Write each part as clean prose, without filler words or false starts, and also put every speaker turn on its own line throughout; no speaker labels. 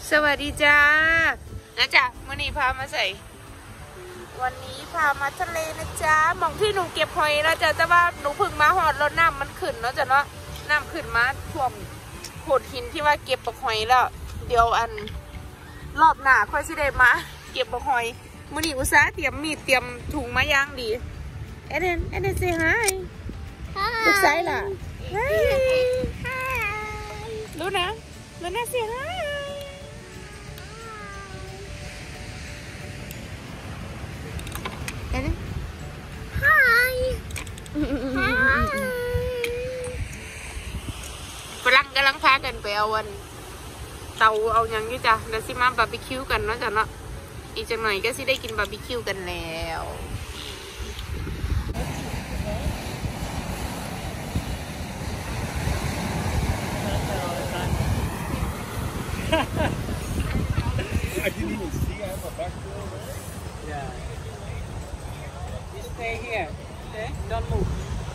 สวัสดีจ้านะจ๊ะวันนี้พามาใส่วันนี้พามาทะเลนะจ๊ะมองที่หนูเก็บหอยแล้วจ้ะแต่ว่าหนูพึ่งมาหอดแล้วน้ำมันขึ้นแล้วจ้ะเนาะน้ำขึ้นมาท่วมโขดหินที่ว่าเก็บปลาหอยแล้วเดี๋ยวอันรอบหน้าค่อยสิได้มาเก็บปลาหอยมื้อนี้อุตส่าห์เตรียมมีดเตรียมถุงมาย่างดีเอเดนsay hi ลูกไซล่ะรู้นะsay hiฝรั่งกำลังพากันไปเอาวันเตาเอาอย่างนี้จ้ะเดี๋ยวสิมาบาร์บีคิวกันเนาะจ้ะเนาะอีกจังหน่อยก็สิได้กินบาร์บีคิวกันแล้ว
I didn't even see. I have a back door.
Yeah. You stay here. Okay? Don't move.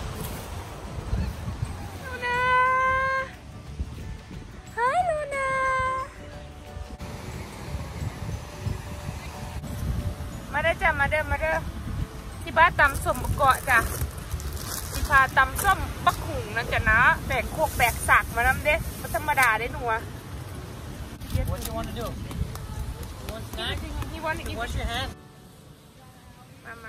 Luna. Hi, Luna. มาเด้อจ้ะมาเด้อที่บ้านตำส้มเกาะจ้ะที่พาตำส้มบักหุงนะจ้ะนะแบกโคกแบกสากมานำเด้มันธรรมดาเด้หนูอะ
What do you want to do? You want snack?
You want to eat?
Wash your hands.
มา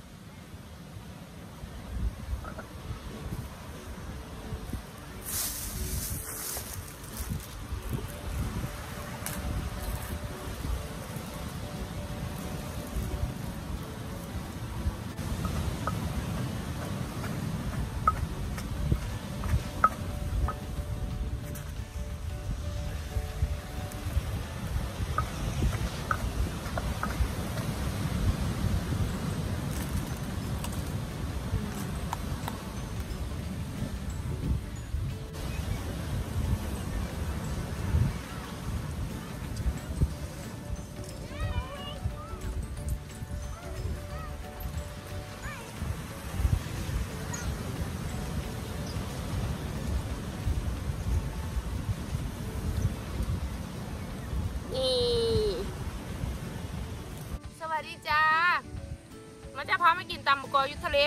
สวัสดีจ้ามาจะพามากินตำกออยู่ทะเล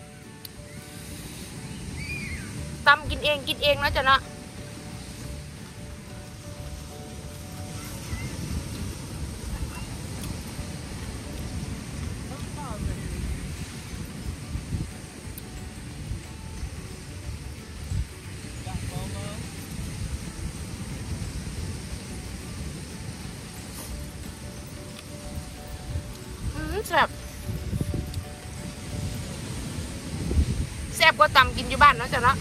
ตำกินเองนะจ๊ะเนาะแซ่บกว่าตำกินอยู่บ้านเนาะจ้ะเนาะ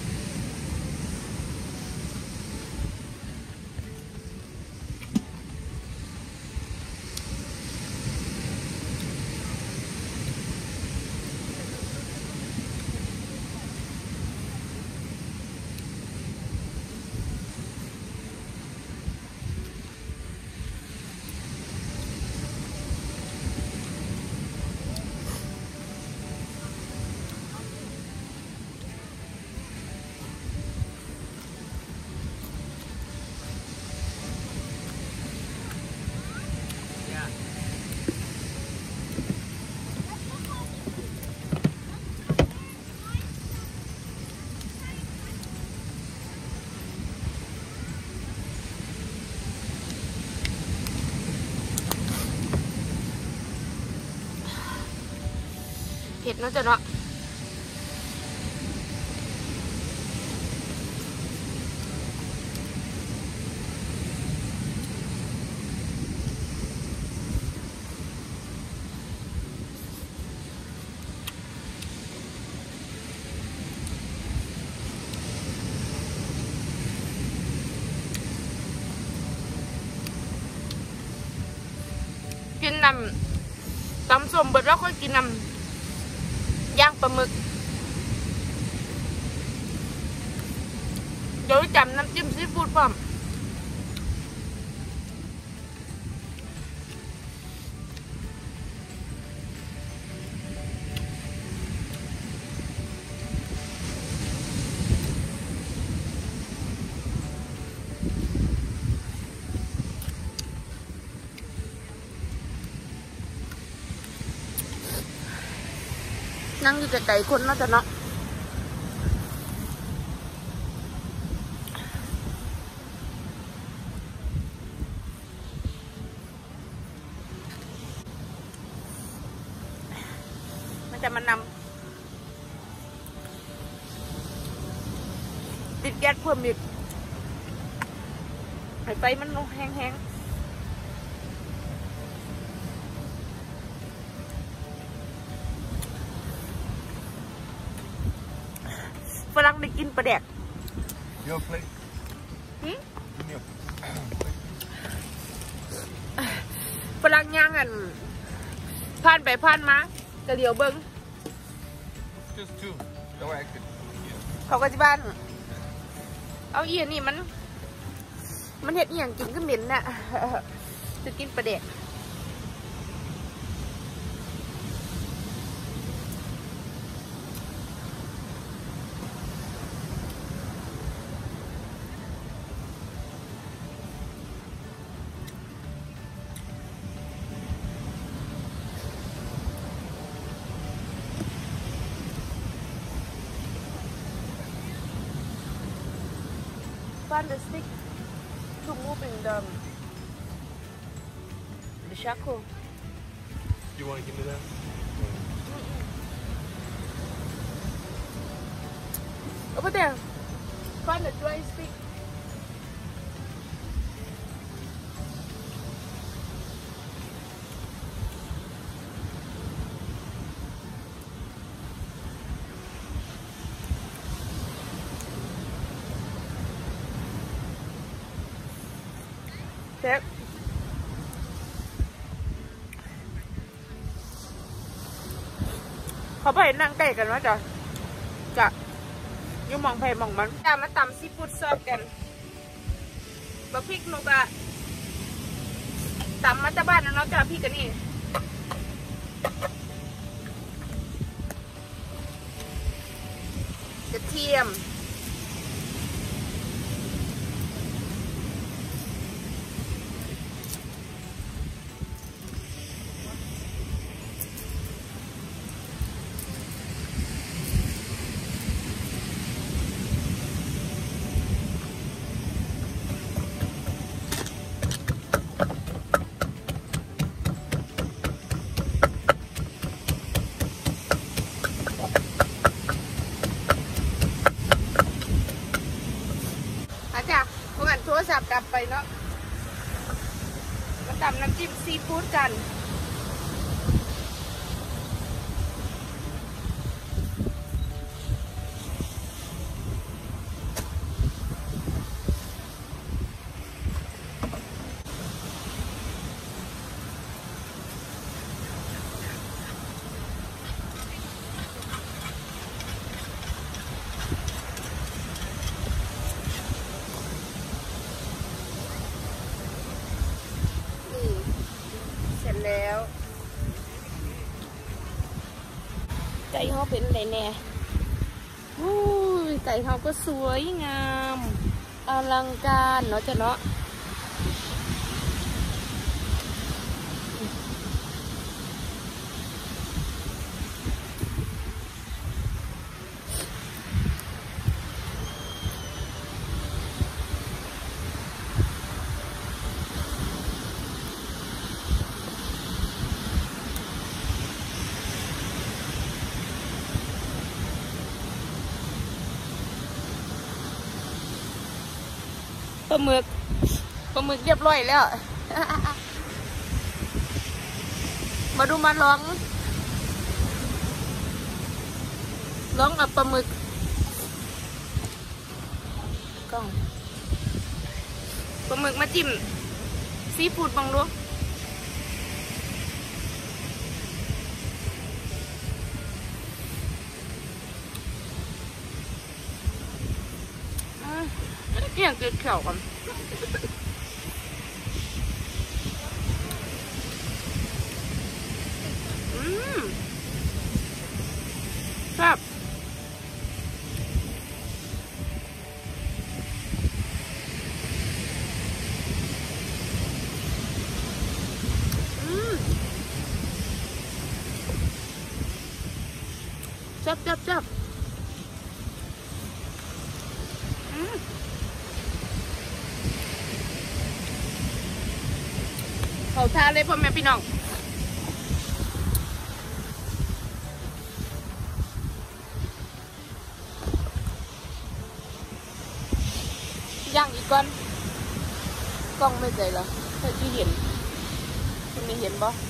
เผ็ดเนาะจ้ะเนาะกินน้ำตำส้มเบิดแล้วค่อยกินน้ำย่างปลาหมึกเดี๋ยวจำน้ำจิ้มซีฟู้ดพร้อมนั่งอยู่ไกลๆคนน่าจะเนาะมันจะมานำติดแก๊สเพิ่มอีกให้ไฟมันแห้งๆฝรั่งได้กินปลาแดก
Your plate.
ฝรั่งย่างกันผ่านไปผ่านมาจะเดี๋ยวเบิ้ง
Just two. No, I could.
เขาก็จะบ้าน เอาเอียนี่มันเห็ดอหย่างกินก็เหม็นน่ะ จะกินปลาแดกFind the stick to move in the charcoal.
You want to give me that?
Over there. Find the dry stick. Đấy.เขาไปนั่งใกล้กันว่าจะอยู่มองไปมองมันจะมาตำซีฟู้ดซอสกันบะพริกนกอะตำมาจากบ้านนะเนาะจ้าพี่กันนี่กระเทียมโทรศัพท์ดับไปเนาะมาตำน้ำจิ้มซีฟู้ดกันแล้วไก่เขาเป็นอะไรแน่ไก่เขาก็สวยงามอลังการเนาะจ้ะเนาะปลาหมึกเรียบร้อยแล้ว มาดูมาลองเอาปลาหมึกกล้องปลาหมึกมาจิ้มซีฟู้ดบังดูเนี่ยเกลือเขียวกันครับ อจับเขาทาเลยพ่อแม่พี่น้องย่างอีกก่อนกล้องไม่ใจเหรอเธอที่เห็นคุณไม่เห็นบ่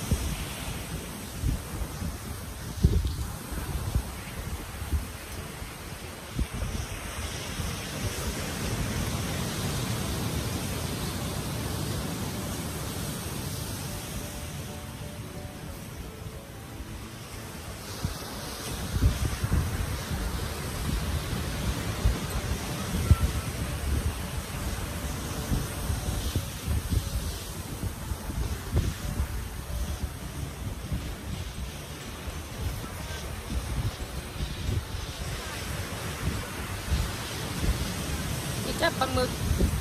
จับปลาหมึก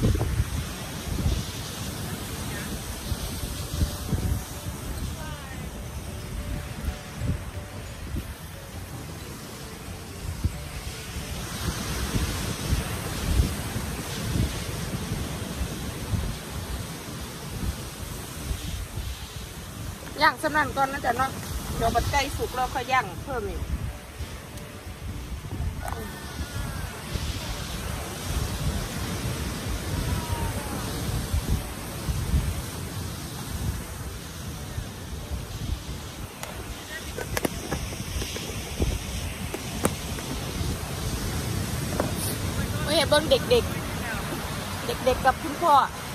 ย่างสำนันก่อนนะจ๊ะเนาะเดี๋ยวบัดใกล้สุกแล้วค่อยย่างเพิ่มอีกเบิ้งเด็กกับคุณพ่อ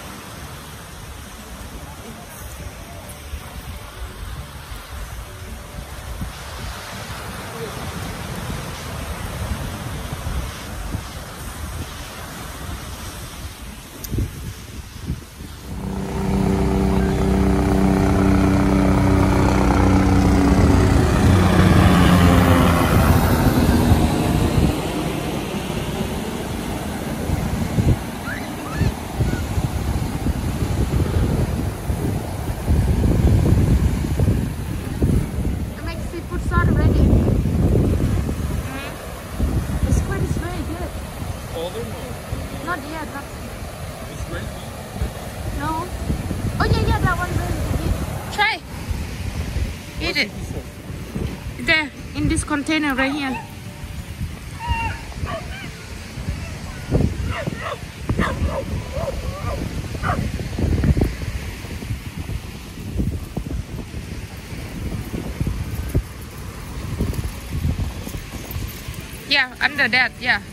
Not yet, not.
It's great.
No. Oh yeah, that one really good. Try. Eat it. There, in this container right here. Yeah, under that, yeah.